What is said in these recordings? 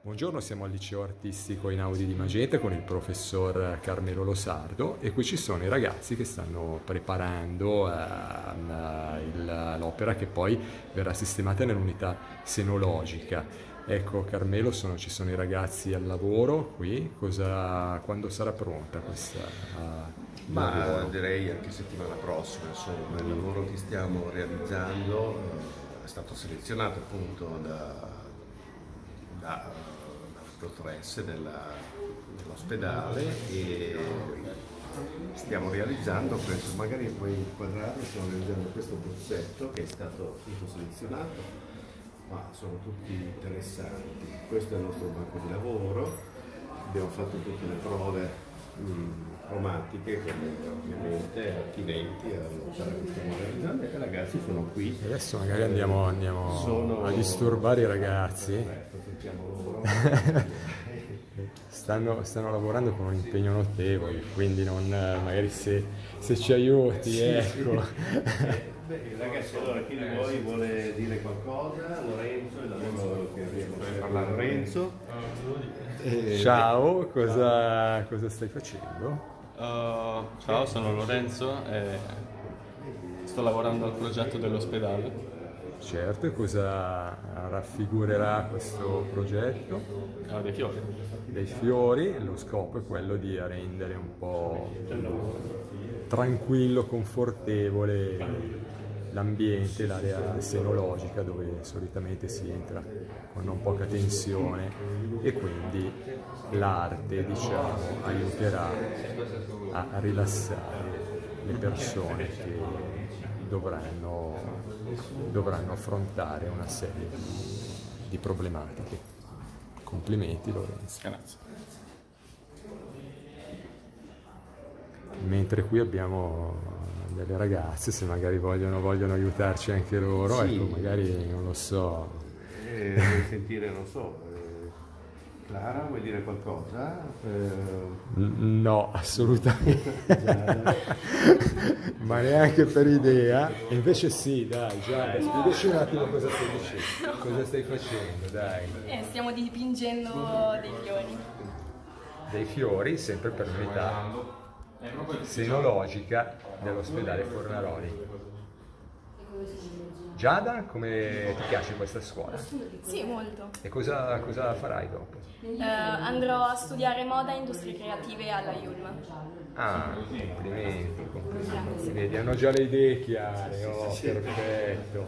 Buongiorno, siamo al liceo artistico Einaudi di Magenta con il professor Carmelo Losardo e qui ci sono i ragazzi che stanno preparando l'opera che poi verrà sistemata nell'unità senologica. Ecco Carmelo, ci sono i ragazzi al lavoro qui, quando sarà pronta questa Ma direi anche settimana prossima, insomma, il lavoro che stiamo realizzando è stato selezionato appunto da dottoresse dell'ospedale e stiamo realizzando, penso magari puoi inquadrare, stiamo realizzando questo bozzetto che è stato appunto selezionato, ma sono tutti interessanti. Questo è il nostro banco di lavoro, abbiamo fatto tutte le prove cromatiche, quelle ovviamente attinenti all'opera che stiamo realizzando, e i ragazzi sono qui. Adesso magari andiamo a disturbare i ragazzi. Stanno lavorando con un impegno notevole, quindi magari se ci aiuti, ecco. Ragazzi, allora chi di voi vuole dire qualcosa? Lorenzo, il lavoro che abbiamo parlato. Lorenzo. Ciao, cosa stai facendo? Ciao, sono Lorenzo e sto lavorando al progetto dell'ospedale. Certo, e cosa raffigurerà questo progetto? Dei fiori. Dei fiori, lo scopo è quello di rendere un po' tranquillo, confortevole l'ambiente, l'area senologica dove solitamente si entra con non poca tensione, e quindi l'arte, diciamo, aiuterà a rilassare le persone che dovranno affrontare una serie di problematiche. Complimenti Lorenzo. Grazie. Mentre qui abbiamo delle ragazze, se magari vogliono aiutarci anche loro, sì. Ecco, magari non lo so. Vuoi sentire, non so, Clara, vuoi dire qualcosa? No, assolutamente. Ma neanche per idea. E invece sì, dai, già, spiegaci un attimo cosa stai dicendo, cosa stai facendo, dai. Stiamo dipingendo dei fiori. Dei fiori, sempre per l'unità senologica dell'ospedale Fornaroli. Giada, come ti piace questa scuola? Sì, molto. E cosa farai dopo? Andrò a studiare moda e industrie creative alla IULM. Ah, complimenti. Grazie. Vedi, hanno già le idee chiare, oh, sì. Perfetto.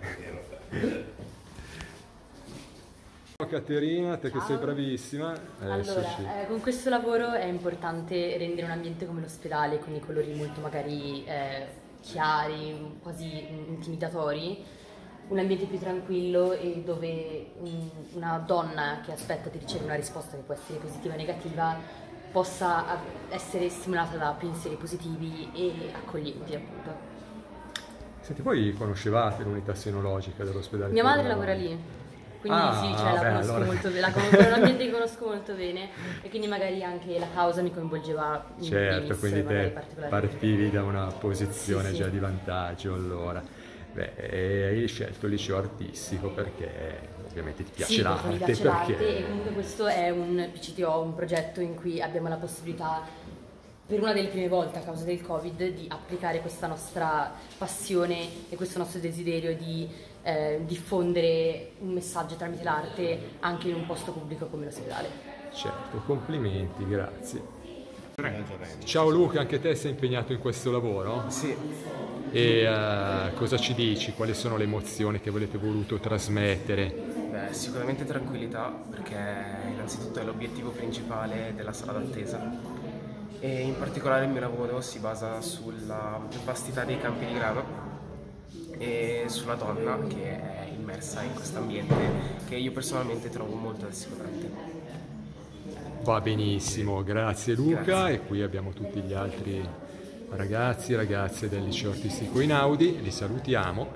Ciao Caterina, te che sei bravissima. Con questo lavoro è importante rendere un ambiente come l'ospedale, con i colori molto magari chiari, quasi intimidatori, un ambiente più tranquillo e dove una donna che aspetta di ricevere una risposta che può essere positiva o negativa possa essere stimolata da pensieri positivi e accoglienti, appunto. Senti, voi conoscevate l'unità senologica dell'ospedale? Mia madre lavora lì, quindi sì, la conosco allora molto bene, è un ambiente che conosco molto bene, e quindi magari anche la causa mi coinvolgeva in certo, primis, quindi te partivi da una posizione già di vantaggio allora. Beh, hai scelto il liceo artistico perché ovviamente ti piace l'arte. Mi piace l'arte, e comunque questo è un PCTO, un progetto in cui abbiamo la possibilità, per una delle prime volte a causa del Covid, di applicare questa nostra passione e questo nostro desiderio di diffondere un messaggio tramite l'arte anche in un posto pubblico come l'ospedale. Certo, complimenti, grazie. Ciao Luca, anche te sei impegnato in questo lavoro? Sì. E cosa ci dici? Quali sono le emozioni che avete voluto trasmettere? Beh, sicuramente tranquillità, perché innanzitutto è l'obiettivo principale della sala d'attesa, e in particolare il mio lavoro si basa sulla vastità dei campi di grano e sulla donna che è immersa in questo ambiente che io personalmente trovo molto rassicurante. Va benissimo, grazie Luca. Grazie. E qui abbiamo tutti gli altri ragazzi e ragazze del liceo artistico Einaudi, li salutiamo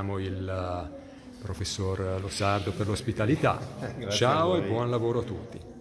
il professor Losardo per l'ospitalità. Ciao e buon lavoro a tutti.